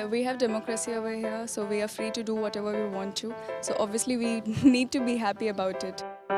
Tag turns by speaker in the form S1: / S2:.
S1: we have democracy over here, so we are free to do whatever we want to. So obviously we need to be happy about it.